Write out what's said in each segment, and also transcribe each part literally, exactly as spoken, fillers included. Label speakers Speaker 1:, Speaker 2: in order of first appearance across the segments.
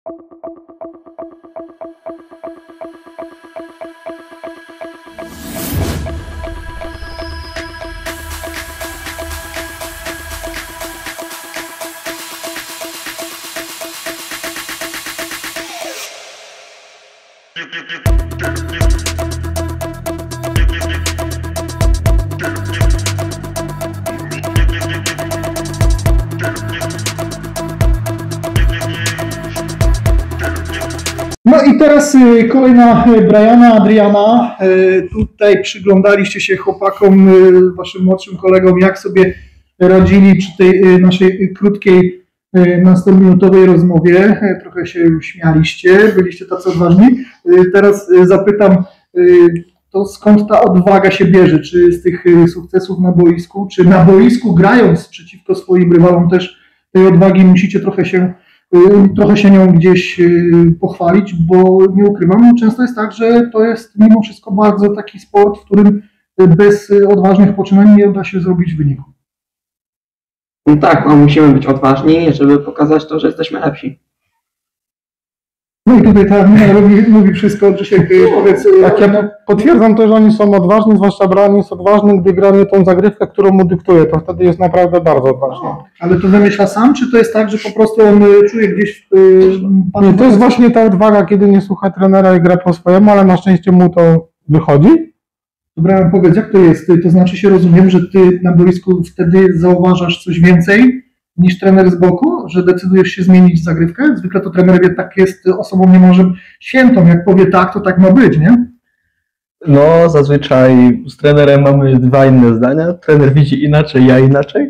Speaker 1: No i teraz y, kolejna Briana, Adriana. Y, tutaj przyglądaliście się chłopakom, y, waszym młodszym kolegom, jak sobie radzili przy tej y, naszej krótkiej, y, nastominutowej rozmowie. Y, trochę się śmialiście, byliście tacy odważni. Y, teraz y, zapytam, y, to skąd ta odwaga się bierze? Czy z tych y, sukcesów na boisku, czy na boisku grając przeciwko swoim rywalom też tej odwagi musicie trochę się trochę się nią gdzieś pochwalić, bo nie ukrywam, często jest tak, że to jest mimo wszystko bardzo taki sport, w którym bez odważnych poczynań nie uda się zrobić wyniku.
Speaker 2: No tak, no musimy być odważni, żeby pokazać to, że jesteśmy lepsi.
Speaker 1: No i tutaj ta Nina mówi, mówi wszystko, Grzesiek, powiedz...
Speaker 3: Tak, ja potwierdzam to, że oni są odważni, zwłaszcza Brian jest odważny, gdy gra nie tą zagrywkę, którą mu dyktuje, to wtedy jest naprawdę bardzo odważny.
Speaker 1: Ale to wymyśla sam, czy to jest tak, że po prostu on czuje gdzieś...
Speaker 3: Yy, nie, to jest właśnie ta odwaga, kiedy nie słucha trenera i gra po swojemu, ale na szczęście mu to wychodzi.
Speaker 1: Dobra, powiedz, jak to jest? To znaczy się, rozumiem, że ty na boisku wtedy zauważasz coś więcej niż trener z boku, że decydujesz się zmienić zagrywkę? Zwykle to trener wie, tak jest osobą niemożem świętą. Jak powie tak, to tak ma być, nie?
Speaker 4: No, zazwyczaj z trenerem mamy dwa inne zdania. Trener widzi inaczej, ja inaczej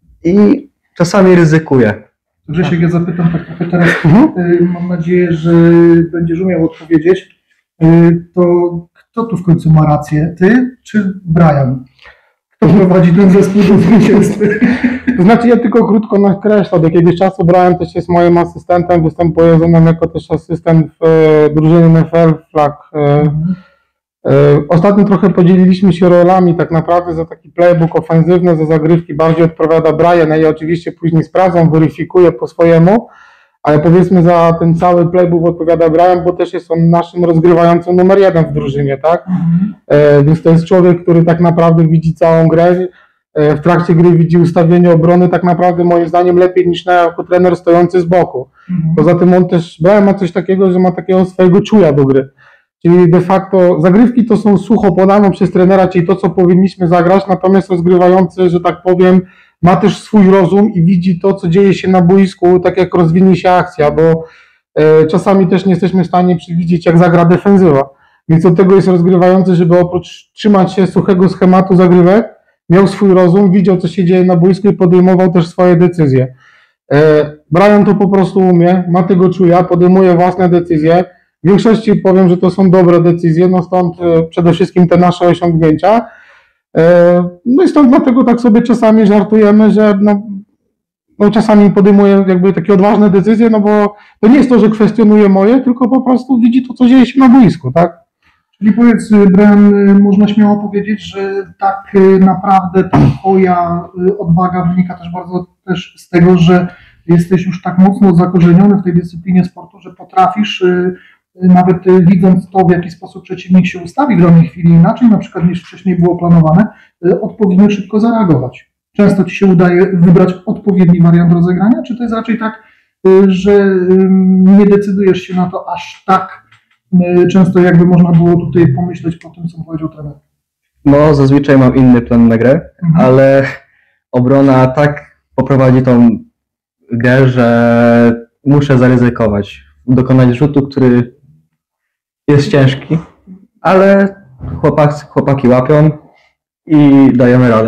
Speaker 4: i czasami ryzykuje.
Speaker 1: Grzesiek, ja zapytam tak trochę teraz, mhm. Mam nadzieję, że będziesz umiał odpowiedzieć. To kto tu w końcu ma rację? Ty czy Brian? Kto prowadzi ten zespół do zwycięstwa?
Speaker 3: To znaczy ja tylko krótko nakreślę, od jakiegoś czasu Brian też jest moim asystentem, występuje ze mną jako też asystent w e, drużynie N F L Flag. E, mhm. e, ostatnio trochę podzieliliśmy się rolami, tak naprawdę za taki playbook ofensywny, za zagrywki bardziej odpowiada Brian, ja je oczywiście później sprawdzam, weryfikuję po swojemu, ale powiedzmy za ten cały playbook odpowiada Brian, bo też jest on naszym rozgrywającym numer jeden w drużynie, tak? Mhm. E, więc to jest człowiek, który tak naprawdę widzi całą grę, w trakcie gry widzi ustawienie obrony tak naprawdę moim zdaniem lepiej niż ja jako trener stojący z boku. Mhm. Poza tym on też, Brian ma coś takiego, że ma takiego swojego czuja do gry. Czyli de facto zagrywki to są sucho podane przez trenera, czyli to, co powinniśmy zagrać, natomiast rozgrywający, że tak powiem, ma też swój rozum i widzi to, co dzieje się na boisku, tak jak rozwinie się akcja, bo e, czasami też nie jesteśmy w stanie przewidzieć, jak zagra defensywa. Więc od tego jest rozgrywający, żeby oprócz trzymać się suchego schematu zagrywek, miał swój rozum, widział, co się dzieje na boisku i podejmował też swoje decyzje. E, Brian to po prostu umie, ma tego czuja, podejmuje własne decyzje. W większości powiem, że to są dobre decyzje, no stąd e, przede wszystkim te nasze osiągnięcia. E, no i stąd dlatego tak sobie czasami żartujemy, że no, no czasami podejmuje jakby takie odważne decyzje, no bo to nie jest to, że kwestionuje moje, tylko po prostu widzi to, co dzieje się na boisku, tak?
Speaker 1: Czyli powiedz, Brian, można śmiało powiedzieć, że tak naprawdę ta twoja odwaga wynika też bardzo też z tego, że jesteś już tak mocno zakorzeniony w tej dyscyplinie sportu, że potrafisz, nawet widząc to, w jaki sposób przeciwnik się ustawi w danej chwili inaczej, na przykład niż wcześniej było planowane, odpowiednio szybko zareagować. Często ci się udaje wybrać odpowiedni wariant rozegrania, czy to jest raczej tak, że nie decydujesz się na to aż tak często, jakby można było tutaj pomyśleć po tym, co powiedział trener?
Speaker 4: No, zazwyczaj mam inny plan na grę, mhm. ale obrona tak poprowadzi tą grę, że muszę zaryzykować, dokonać rzutu, który jest ciężki, ale chłopaki, chłopaki łapią i dajemy radę.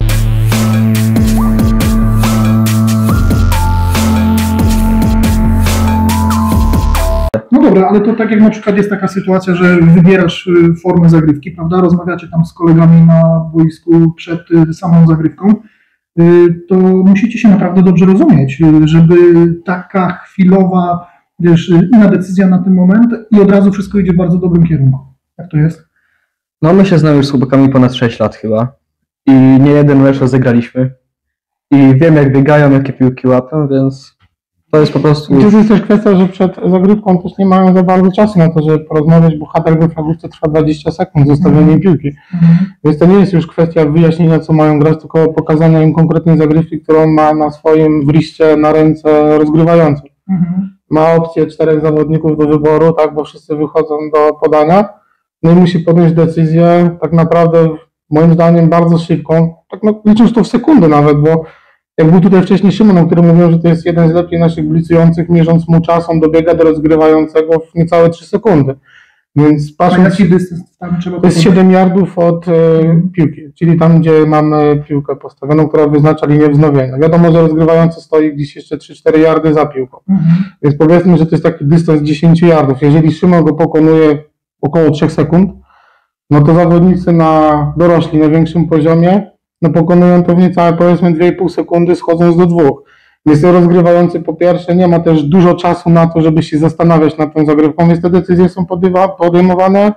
Speaker 1: No dobra, ale to tak jak na przykład jest taka sytuacja, że wybierasz formę zagrywki, prawda, rozmawiacie tam z kolegami na boisku przed samą zagrywką, to musicie się naprawdę dobrze rozumieć, żeby taka chwilowa, wiesz, inna decyzja na ten moment i od razu wszystko idzie w bardzo dobrym kierunku. Jak to jest?
Speaker 4: No my się znamy już z chłopakami ponad sześć lat chyba i nie jeden mecz rozegraliśmy i wiem, jak biegają, jakie piłki łapią, więc To jest po prostu...
Speaker 3: I to jest też kwestia, że przed zagrywką też nie mają za bardzo czasu na to, żeby porozmawiać, bo hatak we flagówce trwa dwadzieścia sekund, zostawienie
Speaker 1: Mhm.
Speaker 3: piłki.
Speaker 1: Mhm.
Speaker 3: Więc to nie jest już kwestia wyjaśnienia, co mają grać, tylko pokazania im konkretnej zagrywki, którą ma na swoim wriście na ręce rozgrywający.
Speaker 1: Mhm.
Speaker 3: Ma opcję czterech zawodników do wyboru, tak, bo wszyscy wychodzą do podania. No i musi podjąć decyzję tak naprawdę, moim zdaniem, bardzo szybką, tak no, licząc to w sekundę nawet, bo jak był tutaj wcześniej Szymon, o którym mówiłem, że to jest jeden z lepiej naszych blicujących, mierząc mu czas, on dobiega do rozgrywającego w niecałe trzy sekundy. Więc
Speaker 1: A
Speaker 3: patrząc,
Speaker 1: jaki dystans tam trzeba
Speaker 3: to jest
Speaker 1: podać?
Speaker 3: siedem yardów od e, piłki, czyli tam, gdzie mamy piłkę postawioną, która wyznacza linię wznowienia. Wiadomo, że rozgrywający stoi gdzieś jeszcze trzy cztery yardy za piłką.
Speaker 1: Mhm.
Speaker 3: Więc powiedzmy, że to jest taki dystans dziesięć yardów. Jeżeli Szymon go pokonuje około trzech sekund, no to zawodnicy na dorośli na większym poziomie, no pokonują to w niecałe powiedzmy dwie i pół sekundy, schodząc do dwóch. Więc ten rozgrywający po pierwsze nie ma też dużo czasu na to, żeby się zastanawiać nad tą zagrywką, więc te decyzje są podejwa- podejmowane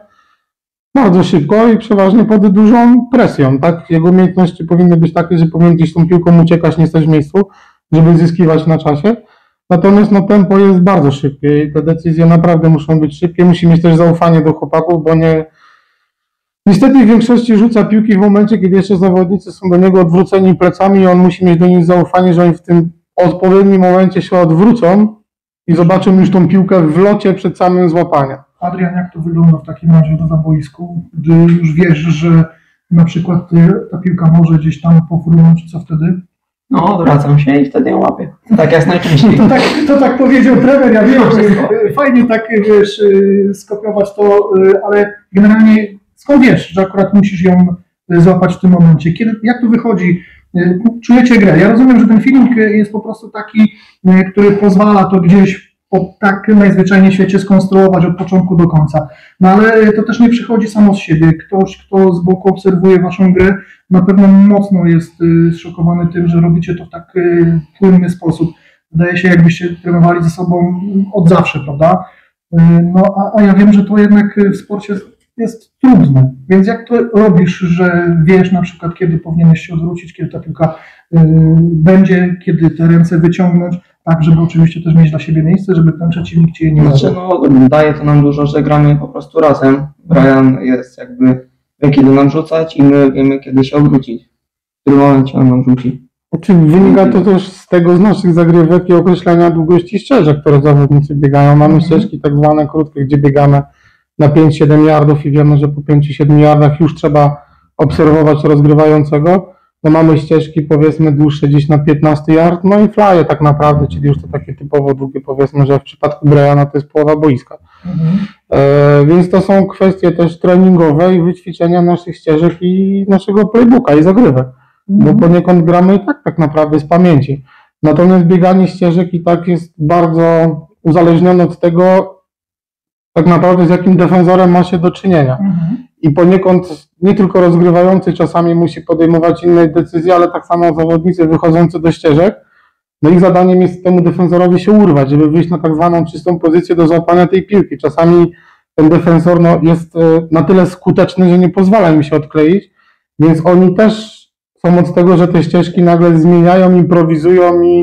Speaker 3: bardzo szybko i przeważnie pod dużą presją, tak? Jego umiejętności powinny być takie, że powinien gdzieś tą piłką uciekać, nie stać w miejscu, żeby zyskiwać na czasie. Natomiast no, tempo jest bardzo szybkie i te decyzje naprawdę muszą być szybkie. Musi mieć też zaufanie do chłopaków, bo nie... Niestety w większości rzuca piłki w momencie, kiedy jeszcze zawodnicy są do niego odwróceni plecami i on musi mieć do nich zaufanie, że oni w tym odpowiednim momencie się odwrócą i zobaczą już tą piłkę w locie przed samym złapaniem.
Speaker 1: Adrian, jak to wygląda w takim razie na boisku, gdy już wiesz, że na przykład y, ta piłka może gdzieś tam pofrunąć, co wtedy?
Speaker 2: No, odwracam się i wtedy ją łapię. Tak jest najczęściej.
Speaker 1: To tak, to tak powiedział trener, ja wiem,
Speaker 2: No, wszystko.
Speaker 1: y, fajnie tak, wiesz, y, skopiować to, y, ale generalnie skąd wiesz, że akurat musisz ją y, złapać w tym momencie? Kiedy, jak to wychodzi? Y, Czujecie grę? Ja rozumiem, że ten feeling y, jest po prostu taki, y, który pozwala to gdzieś po, tak najzwyczajniej w świecie skonstruować od początku do końca. No ale to też nie przychodzi samo z siebie. Ktoś, kto z boku obserwuje waszą grę, na pewno mocno jest y, zszokowany tym, że robicie to w tak y, płynny sposób. Wydaje się, jakbyście trenowali ze sobą od zawsze, prawda? Y, no a, a ja wiem, że to jednak w sporcie jest, jest trudne. Więc jak to robisz, że wiesz na przykład, kiedy powinieneś się odwrócić, kiedy ta piłka y, będzie, kiedy te ręce wyciągnąć, tak, żeby oczywiście też mieć dla siebie miejsce, żeby ten przeciwnik cię nie
Speaker 2: Znaczy,
Speaker 1: zabrał.
Speaker 2: no, daje to nam dużo, że gramy po prostu razem. Brian jest jakby, wie kiedy nam rzucać i my wiemy kiedy się obrócić. W którym momencie on nam rzuci.
Speaker 3: Znaczy, wynika to też z tego z naszych zagrywek i określenia długości ścieżek, które zawodnicy biegają. Mamy
Speaker 1: Mhm.
Speaker 3: ścieżki tak zwane krótkie, gdzie biegamy na pięć siedem yardów i wiemy, że po pięciu siedmiu yardach już trzeba obserwować rozgrywającego. No mamy ścieżki powiedzmy dłuższe gdzieś na piętnaście yard, no i flye tak naprawdę, czyli już to takie typowo długie, powiedzmy, że w przypadku Briana to jest połowa boiska.
Speaker 1: Mhm.
Speaker 3: E, więc to są kwestie też treningowe i wyćwiczenia naszych ścieżek i naszego playbooka i zagrywek. Bo poniekąd gramy i tak tak naprawdę z pamięci. Natomiast bieganie ścieżek i tak jest bardzo uzależnione od tego, tak naprawdę z jakim defensorem ma się do czynienia.
Speaker 1: Mhm.
Speaker 3: I poniekąd nie tylko rozgrywający czasami musi podejmować inne decyzje, ale tak samo zawodnicy wychodzący do ścieżek. No ich zadaniem jest temu defensorowi się urwać, żeby wyjść na tak zwaną czystą pozycję do złapania tej piłki. Czasami ten defensor no, jest e, na tyle skuteczny, że nie pozwala im się odkleić, więc oni też są od tego, że te ścieżki nagle zmieniają, improwizują i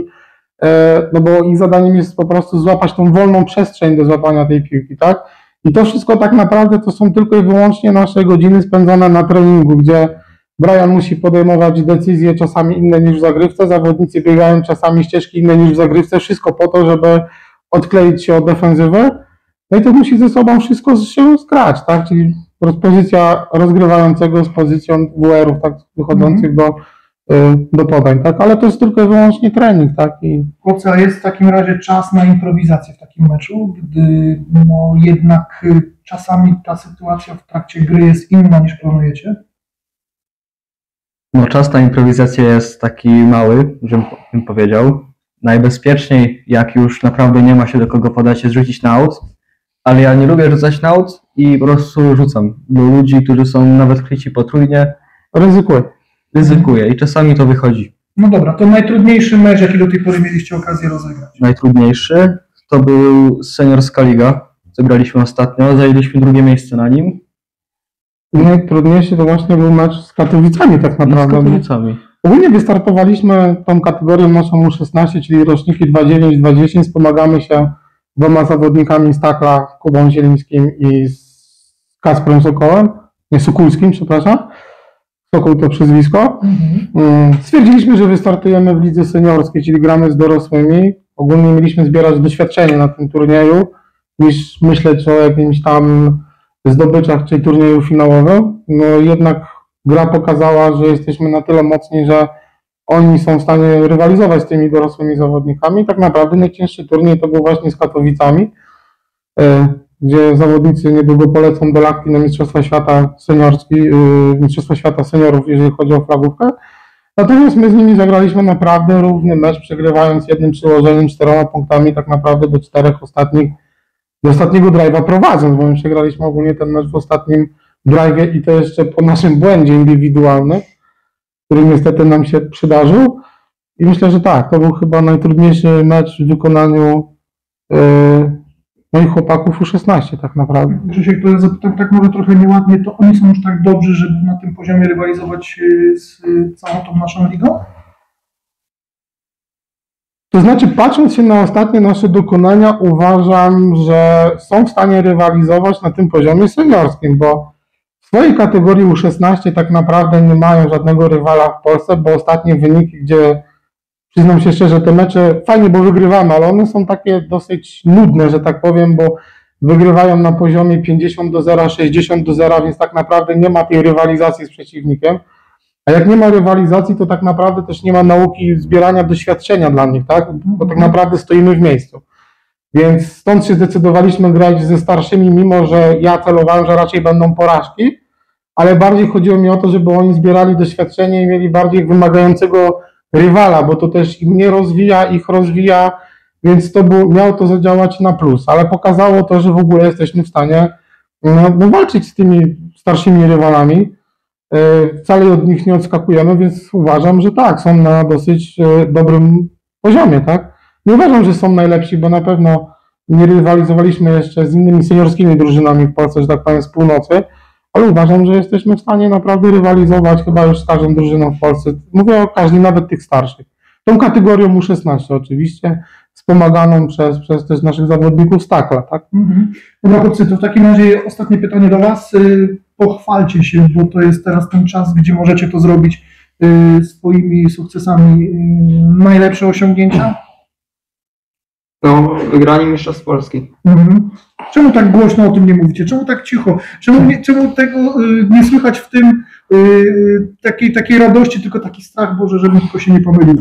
Speaker 3: e, no bo ich zadaniem jest po prostu złapać tą wolną przestrzeń do złapania tej piłki, tak? I to wszystko tak naprawdę to są tylko i wyłącznie nasze godziny spędzone na treningu, gdzie Brian musi podejmować decyzje czasami inne niż w zagrywce, zawodnicy biegają czasami ścieżki inne niż w zagrywce, wszystko po to, żeby odkleić się od defensywę. No i to musi ze sobą wszystko się zgrać, tak? Czyli pozycja rozgrywającego z pozycją W R-ów, tak, wychodzących do, y, do podań, tak? Ale to jest tylko i wyłącznie trening, tak? I
Speaker 1: Chłopcy, a jest w takim razie czas na improwizację w takim meczu, gdy no jednak y, czasami ta sytuacja w trakcie gry jest inna niż planujecie?
Speaker 4: No, czas na improwizację jest taki mały, żebym bym powiedział. Najbezpieczniej, jak już naprawdę nie ma się do kogo podać, jest rzucić na aut, ale ja nie lubię rzucać na aut i po prostu rzucam do ludzi, którzy są nawet kryci potrójnie,
Speaker 3: ryzykuję.
Speaker 4: ryzykuję i czasami to wychodzi.
Speaker 1: No dobra, to najtrudniejszy mecz, jaki do tej pory mieliście okazję rozegrać.
Speaker 4: Najtrudniejszy to był Seniorska Liga, co graliśmy ostatnio, zajęliśmy drugie miejsce na nim.
Speaker 3: Najtrudniejszy to właśnie był mecz z Katowicami tak
Speaker 4: No, z
Speaker 3: naprawdę.
Speaker 4: Katowicami.
Speaker 3: Ogólnie wystartowaliśmy tą kategorią naszą U szesnaście, czyli roczniki dwa dziewięć dwa dziesięć. Wspomagamy się dwoma zawodnikami z Takla, Kubą Zielińskim i z Kasprem Sokołem, nie Sokulskim, przepraszam. Sokół to przyzwisko. Mhm. Stwierdziliśmy, że wystartujemy w lidze seniorskiej, czyli gramy z dorosłymi. Ogólnie mieliśmy zbierać doświadczenie na tym turnieju, niż myśleć o jakimś tam zdobyczach, czyli turnieju finałowym. No jednak gra pokazała, że jesteśmy na tyle mocni, że oni są w stanie rywalizować z tymi dorosłymi zawodnikami. Tak naprawdę najcięższy turniej to był właśnie z Katowicami, gdzie zawodnicy niedługo polecą do Lakti na Mistrzostwa Świata Seniorski, Mistrzostwa Świata Seniorów, jeżeli chodzi o flagówkę. Natomiast my z nimi zagraliśmy naprawdę równy mecz, przegrywając jednym przyłożeniem, czterema punktami, tak naprawdę do czterech ostatnich, do ostatniego drive'a prowadząc, bo my przegraliśmy ogólnie ten mecz w ostatnim drive'ie i to jeszcze po naszym błędzie indywidualnym, który niestety nam się przydarzył. I myślę, że tak, to był chyba najtrudniejszy mecz w wykonaniu yy, moich chłopaków U szesnaście tak naprawdę.
Speaker 1: Grzesiek, to ja zapytam tak może trochę nieładnie, to oni są już tak dobrzy, żeby na tym poziomie rywalizować z całą tą naszą ligą?
Speaker 3: To znaczy, patrząc się na ostatnie nasze dokonania, uważam, że są w stanie rywalizować na tym poziomie seniorskim, bo w swojej kategorii U szesnaście tak naprawdę nie mają żadnego rywala w Polsce, bo ostatnie wyniki, gdzie przyznam się szczerze, te mecze fajnie, bo wygrywamy, ale one są takie dosyć nudne, że tak powiem, bo wygrywają na poziomie pięćdziesiąt do zera, sześćdziesiąt do zera, więc tak naprawdę nie ma tej rywalizacji z przeciwnikiem. A jak nie ma rywalizacji, to tak naprawdę też nie ma nauki zbierania doświadczenia dla nich, tak? Bo tak naprawdę stoimy w miejscu. Więc stąd się zdecydowaliśmy grać ze starszymi, mimo że ja celowałem, że raczej będą porażki, ale bardziej chodziło mi o to, żeby oni zbierali doświadczenie i mieli bardziej wymagającego rywala, bo to też i mnie rozwija, ich rozwija, więc to było, miało to zadziałać na plus, ale pokazało to, że w ogóle jesteśmy w stanie no, no, walczyć z tymi starszymi rywalami. Wcale od nich nie odskakujemy, więc uważam, że tak, są na dosyć dobrym poziomie, tak? Nie uważam, że są najlepsi, bo na pewno nie rywalizowaliśmy jeszcze z innymi seniorskimi drużynami w Polsce, że tak powiem, z północy, ale uważam, że jesteśmy w stanie naprawdę rywalizować chyba już z każdą drużyną w Polsce. Mówię o każdej, nawet tych starszych. Tą kategorią U szesnaście oczywiście, wspomaganą przez, przez też naszych zawodników z Takla, tak?
Speaker 1: Mhm. Dobra, chłopcy, to w takim razie ostatnie pytanie do Was. Pochwalcie się, bo to jest teraz ten czas, gdzie możecie to zrobić swoimi sukcesami. Najlepsze osiągnięcia?
Speaker 2: No, wygranie Mistrzostw Polski.
Speaker 1: Mhm. Czemu tak głośno o tym nie mówicie? Czemu tak cicho? Czemu, nie, czemu tego y, nie słychać w tym y, takiej, takiej radości, tylko taki strach, Boże, żebym tylko się nie pomylił.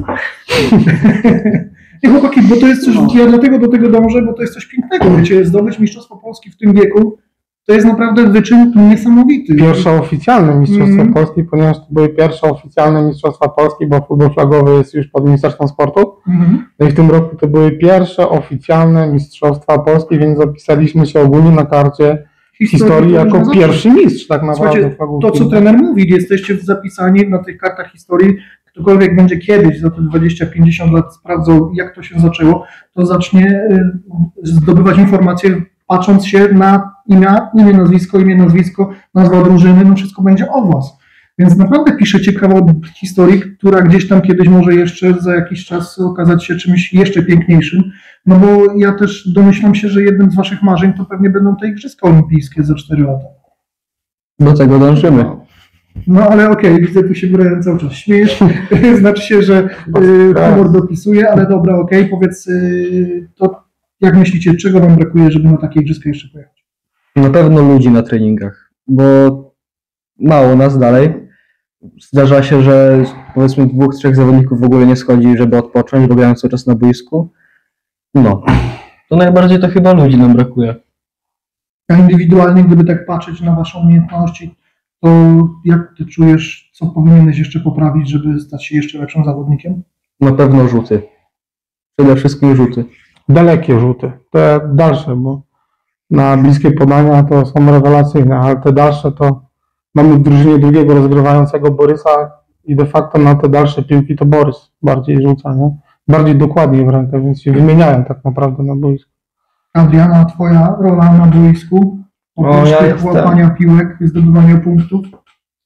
Speaker 1: Nie, chłopaki, bo to jest coś, ja dlatego do tego dążę, bo to jest coś pięknego, wiecie, zdobyć Mistrzostwo Polski w tym wieku, to jest naprawdę wyczyn niesamowity.
Speaker 3: Pierwsze oficjalne Mistrzostwa
Speaker 1: mm.
Speaker 3: Polski, ponieważ to były pierwsze oficjalne Mistrzostwa Polski, bo futbol flagowy jest już pod Ministerstwem Sportu. Mm. No i w tym roku to były pierwsze oficjalne Mistrzostwa Polski, więc zapisaliśmy się ogólnie na karcie historii, historii jako pierwszy mistrz tak naprawdę flagówki.
Speaker 1: To, co trener mówi, jesteście zapisani na tych kartach historii, ktokolwiek będzie kiedyś za te dwadzieścia pięćdziesiąt lat sprawdzał, jak to się zaczęło, to zacznie zdobywać informacje, patrząc się na imię, imię, nazwisko, imię, nazwisko, nazwa drużyny, no wszystko będzie o Was. Więc naprawdę piszecie kawał historii, która gdzieś tam kiedyś może jeszcze za jakiś czas okazać się czymś jeszcze piękniejszym. No bo ja też domyślam się, że jednym z Waszych marzeń to pewnie będą te Igrzyska Olimpijskie za cztery lata.
Speaker 4: Do tego dążymy.
Speaker 1: No ale okej, okay, widzę, tu się Brian cały czas śmiejesz, znaczy się, że y, humor dopisuje, ale dobra, okej, okay. Powiedz, y, to jak myślicie, czego Wam brakuje, żeby na takie Igrzyska jeszcze pojechać?
Speaker 4: Na pewno ludzi na treningach, bo mało nas dalej. Zdarza się, że powiedzmy dwóch, trzech zawodników w ogóle nie schodzi, żeby odpocząć, bo grają cały czas na boisku. No, to najbardziej to chyba ludzi nam brakuje.
Speaker 1: A indywidualnie, gdyby tak patrzeć na Waszą umiejętności, to jak Ty czujesz, co powinieneś jeszcze poprawić, żeby stać się jeszcze lepszym zawodnikiem?
Speaker 4: Na pewno rzuty. Przede wszystkim rzuty.
Speaker 3: Dalekie rzuty, te dalsze, bo na bliskie podania to są rewelacyjne, ale te dalsze to mamy w drużynie drugiego rozgrywającego Borysa i de facto na te dalsze piłki to Borys bardziej rzuca, nie? Bardziej dokładniej w rękę, więc się wymieniają tak naprawdę na boisku.
Speaker 1: Adriana, Twoja rola na boisku, oprócz
Speaker 2: ja
Speaker 1: tych
Speaker 2: jestem.
Speaker 1: łapania piłek, zdobywania punktów?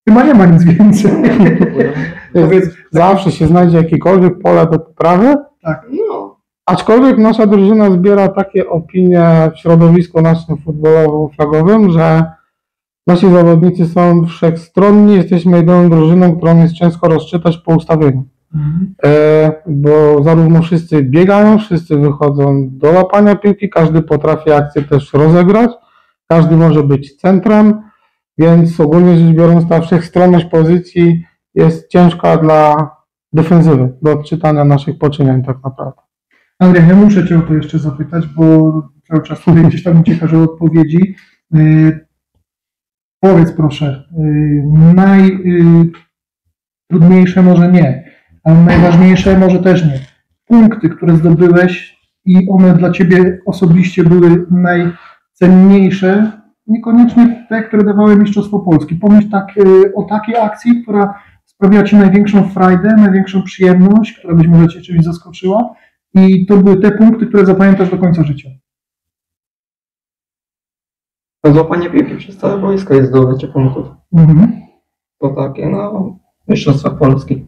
Speaker 1: Chyba nie ma nic więcej. Powiedz,
Speaker 3: Zawsze się znajdzie jakiekolwiek pole do poprawy,
Speaker 2: No,
Speaker 3: aczkolwiek nasza drużyna zbiera takie opinie w środowisku naszym futbolowo-flagowym, że nasi zawodnicy są wszechstronni, jesteśmy jedyną drużyną, którą jest ciężko rozczytać po ustawieniu.
Speaker 1: Mhm.
Speaker 3: E, bo zarówno wszyscy biegają, wszyscy wychodzą do łapania piłki, każdy potrafi akcję też rozegrać, każdy może być centrem, więc ogólnie rzecz biorąc ta wszechstronność pozycji jest ciężka dla defensywy, do odczytania naszych poczynań tak naprawdę.
Speaker 1: Andrzej, ja muszę Cię o to jeszcze zapytać, bo cały czas tutaj gdzieś tam uciekasz od odpowiedzi. Yy, powiedz proszę, yy, najtrudniejsze może nie, ale najważniejsze może też nie. Punkty, które zdobyłeś i one dla Ciebie osobiście były najcenniejsze, niekoniecznie te, które dawały Mistrzostwo Polski. Pomyśl tak, yy, o takiej akcji, która sprawiła Ci największą frajdę, największą przyjemność, która być może Cię czymś zaskoczyła. I to były te punkty, które zapamiętasz do końca życia.
Speaker 2: to złapanie piłki przez całe boisko jest zdobycie punktów.
Speaker 1: Mhm.
Speaker 2: To takie, no, Mistrzostwa Polski.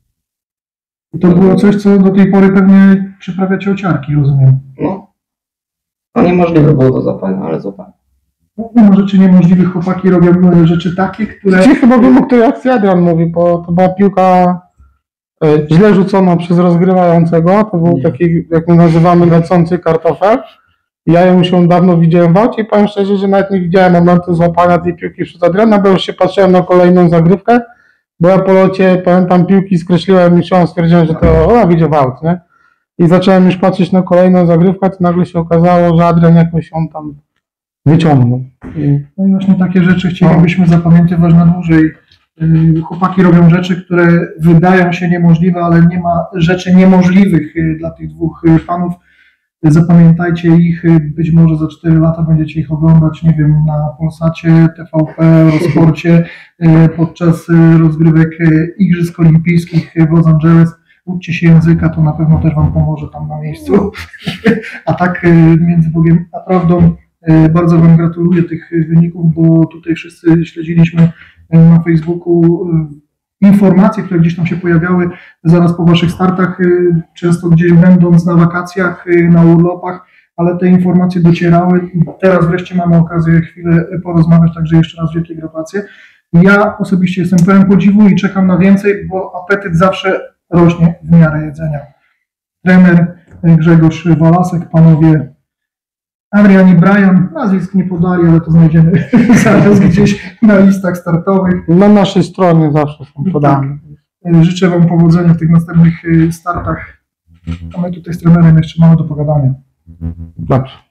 Speaker 1: I to było coś, co do tej pory pewnie przyprawia Cię ociarki, rozumiem.
Speaker 2: No, no niemożliwe było do zapania, ale złapanie.
Speaker 1: No, nie ma rzeczy niemożliwych, chłopaki robią rzeczy takie, które...
Speaker 3: Ci chyba wiem, o której akcji Adrian mówi, bo to była piłka e, źle rzucona przez rozgrywającego, to był taki, jak my nazywamy, lecący kartofel. Ja ją już ją dawno widziałem w aucie i powiem szczerze, że nawet nie widziałem momentu złapania tej piłki przez Adriana, bo już się patrzyłem na kolejną zagrywkę, bo ja po locie, pamiętam, piłki skreśliłem i się stwierdziłem, że to ona wyjdzie w aut, nie? I zacząłem już patrzeć na kolejną zagrywkę, to nagle się okazało, że Adrian jakoś ją tam wyciągnął. I
Speaker 1: No i właśnie takie rzeczy chcielibyśmy zapamiętywać na dłużej. Yy, Chłopaki robią rzeczy, które wydają się niemożliwe, ale nie ma rzeczy niemożliwych yy, dla tych dwóch yy, panów. Zapamiętajcie ich, yy, być może za cztery lata będziecie ich oglądać, nie wiem, na Polsacie, T V P, Eurosporcie, yy, podczas yy, rozgrywek yy, Igrzysk Olimpijskich yy, w Los Angeles. Uczcie się języka, to na pewno też Wam pomoże tam na miejscu. A tak yy, między Bogiem a prawdą, bardzo Wam gratuluję tych wyników, bo tutaj wszyscy śledziliśmy na Facebooku informacje, które gdzieś tam się pojawiały zaraz po Waszych startach, często gdzieś będąc na wakacjach, na urlopach, ale te informacje docierały i teraz wreszcie mamy okazję chwilę porozmawiać, także jeszcze raz wielkie gratulacje. Ja osobiście jestem pełen podziwu i czekam na więcej, bo apetyt zawsze rośnie w miarę jedzenia. Trener Grzegorz Walasek, panowie Adrian i Brian, nazwisk nie podali, ale to znajdziemy zaraz gdzieś na listach startowych.
Speaker 3: na naszej stronie zawsze są podane.
Speaker 1: Życzę Wam powodzenia w tych następnych startach, a my tutaj z trenerem jeszcze mamy do pogadania.
Speaker 3: Dobrze.